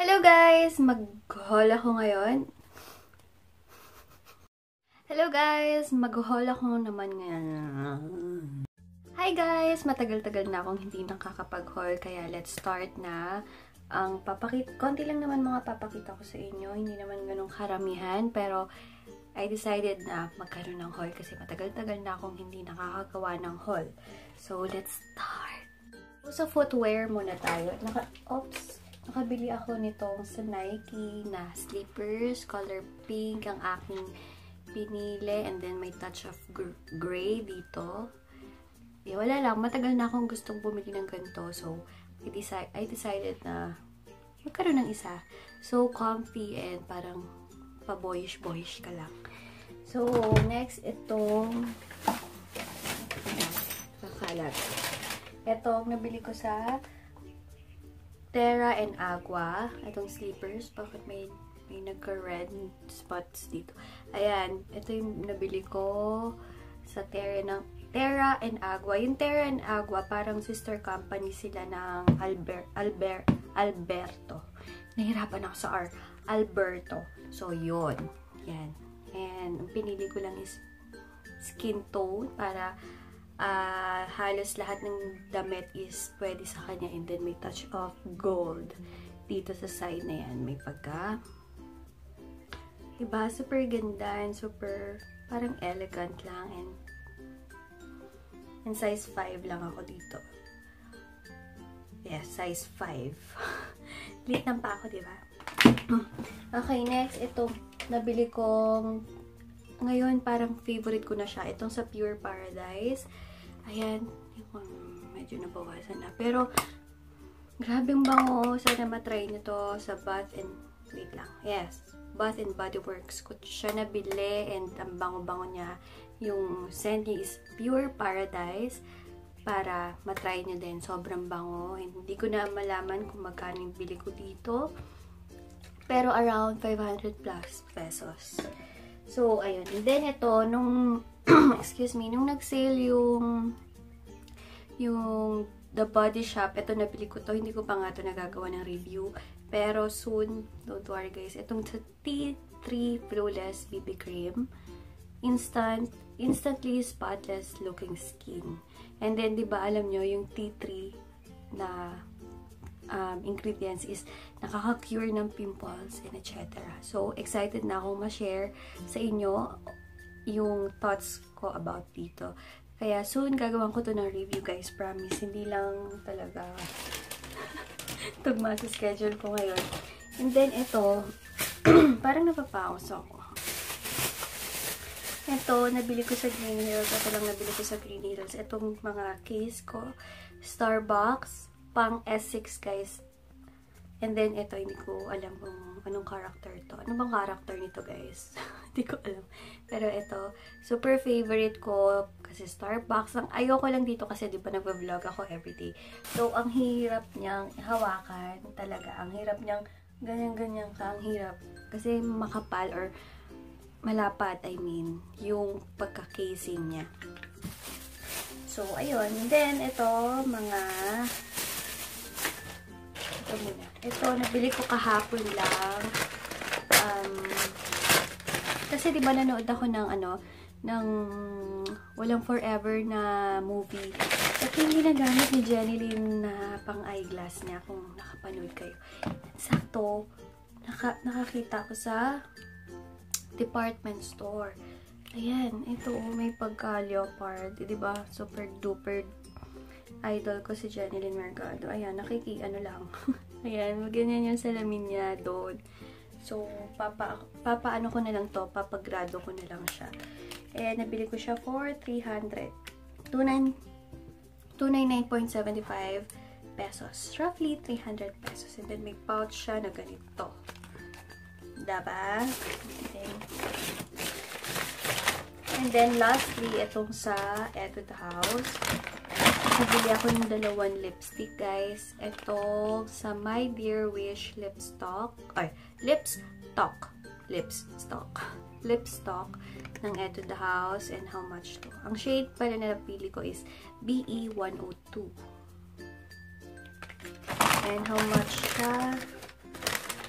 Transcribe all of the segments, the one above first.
Hello guys! Mag-haul ako ngayon. Mag-haul ako naman ngayon. Hi guys! Matagal-tagal na akong hindi nakakapag-haul, kaya let's start na. Konti lang naman mga papakita ko sa inyo. Hindi naman ganun karamihan, pero I decided na magkaroon ng haul kasi matagal-tagal na akong hindi nakakagawa ng haul. So, let's start! Sa footwear muna tayo. Nakabili ako nitong sa Nike na slippers, color pink ang aking pinili, and then may touch of gray dito. Wala lang, matagal na akong gustong bumili ng ganito, so I decided na magkaroon ng isa. So comfy and parang pa-boyish-boyish ka lang. So next, itong kakalat. Itong nabili ko sa Terra and Agua, itong slippers. Bakit may nagka-red spots dito? Ayan, ito yung nabili ko sa Terra and Agua. Yung Terra and Agua, parang sister company sila ng Alberto. Nahirapan ako sa R. Alberto. So, yun. Yan. And, ang pinili ko lang is skin tone para halos lahat ng damit is pwede sa kanya, and then may touch of gold dito sa side na yan. May pagka diba, super ganda and super parang elegant lang, and size 5 lang ako dito. Yes, size 5. Lit lang pa ako, diba? Okay, next, ito nabili kong ngayon, parang favorite ko na siya. Itong sa Pure Paradise. Ayan, medyo nabawasan na. Pero, grabing bango. Sana matry nyo to sa Bath and Body Works ko siya nabili, and ang bango-bango niya. Yung scent niya is Pure Paradise. Para matry nyo din. Sobrang bango. And hindi ko na malaman kung magkano yung bili ko dito. Pero around 500 plus pesos. So, ayun. And then, ito, nung nung nag-sale yung The Body Shop, ito nabili ko to. Hindi ko pa nga to nagagawa ng review. Pero soon, don't worry guys. Itong T3 Flawless BB Cream. Instantly spotless looking skin. And then, di ba alam nyo, yung T3 na ingredients is nakaka-cure ng pimples and etc. So, excited na akong ma-share sa inyo yung thoughts ko about dito. Kaya soon, gagawin ko to ng review guys. Promise, hindi lang talaga tugma sa schedule ko ngayon. And then, ito, parang napapaos ako. Ito, nabili ko sa Green Hills. Ito lang nabili ko sa Green Hills. Itong mga case ko, Starbucks, pang S6 guys. And then, ito, hindi ko alam kung anong character to. Ano bang character nito guys? Hindi ko alam. Pero ito, super favorite ko kasi Starbucks. Ang ayoko lang dito kasi di ba nagva-vlog ako everyday. So, ang hirap niyang hawakan talaga. Ang hirap niyang ganyan-ganyan ka. Ang hirap. Kasi makapal or malapad, I mean, yung pagka-casing niya. So, ayun. And then, ito, ito, nabili ko kahapon lang. Kasi diba nanood ako ng Walang Forever na movie. At yung ginagamit ni Jenny Lynn na pang eyeglass niya, kung nakapanood kayo. Sakto, nakakita ko sa department store. Ayan, ito, may pagka-leopard. Diba? Super duper idol ko si Jenny Lynn Mercado. Ayan, lang. Ayan, ganyan yung salamin niya doon. So, papaano ko na lang to, papagrado ko na lang siya. Eh, nabili ko siya for 299.75 pesos. Roughly 300 pesos. And then, may pouch siya na ganito. Diba? And then, lastly, itong sa Etude House. Nabili ako ng 2 lipstick, guys. Ito sa My Dear Wish lipstock ng Etude House. And how much to? Ang shade pala na napili ko is BE102. And how much siya?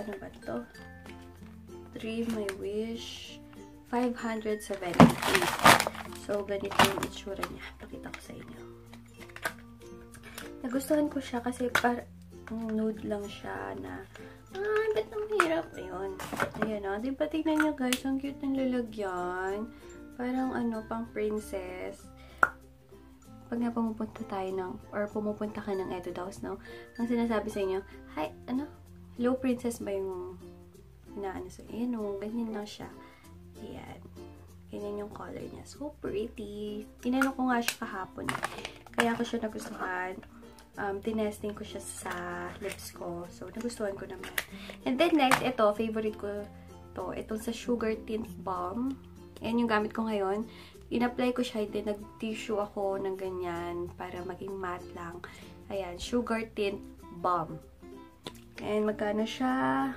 Magkano ba ito? 3 My Wish. 578. So, ganito yung itsura niya. Pakita ko sa inyo. Nagustuhan ko siya kasi nude lang siya na ba't ang hirap? Ayun. Ayan o. Diba tignan nyo guys, ang cute ng lalagyan. Parang pang princess. Pag nga pumupunta tayo pumupunta ka ng Etude House, no? Ang sinasabi sa inyo, hi, hello princess ba yung so, ayan o, ganyan lang siya. Ayan. Ganyan yung color niya. So pretty. Tinanong ko nga siya kahapon. Kaya ko siya nagustuhan. Tinesting ko siya sa lips ko. So, nagustuhan ko naman. And then next, ito, favorite ko to. Itong sa Sugar Tint Balm. Ayan yung gamit ko ngayon. In-apply ko siya, then nag-tissue ako ng ganyan para maging matte lang. Ayan, Sugar Tint Balm. And magkano siya?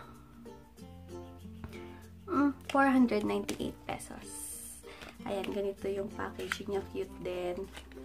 498 pesos. Ayan, ganito yung packaging niya. Cute din.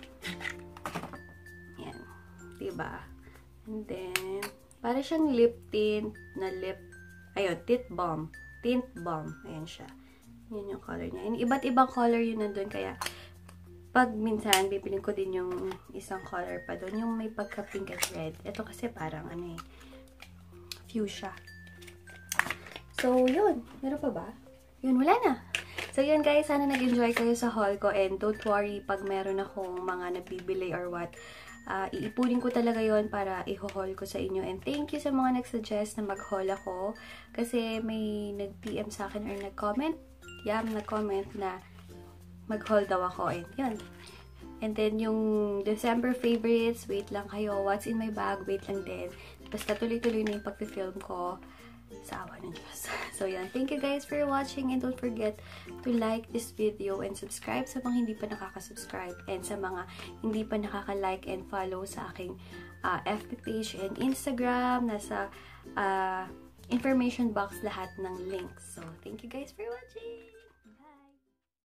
Ayan. Diba? And then, para siyang lip tint na ayun, tint balm. Tint balm. Ayan siya. Yan yung color niya. And iba't ibang color yun nandun. Kaya, pag minsan, bibilin ko din yung isang color pa doon. Yung may pagka-pink at red. Ito kasi parang, fuchsia. So, yun. Meron pa ba? Yun, wala na. So, yun guys. Sana nag-enjoy kayo sa haul ko. And don't worry pag meron akong mga nabibili or what. Iipunin ko talaga yon para i-haul ko sa inyo. And thank you sa mga nag-suggest na mag-haul ako. Kasi may nag-PM sa akin or nag-comment. Nag-comment na mag-haul daw ako. And yun. And then yung December favorites, wait lang kayo. What's in my bag, wait lang din. Basta tuloy-tuloy na yung pag-film ko sa awa ng Diyos. So yun. Thank you guys for watching. And don't forget to like this video and subscribe sa mga hindi pa nakaka-subscribe. And sa mga hindi pa nakaka-like and follow sa aking FB page and Instagram. Nasa information box lahat ng links. So, thank you guys for watching!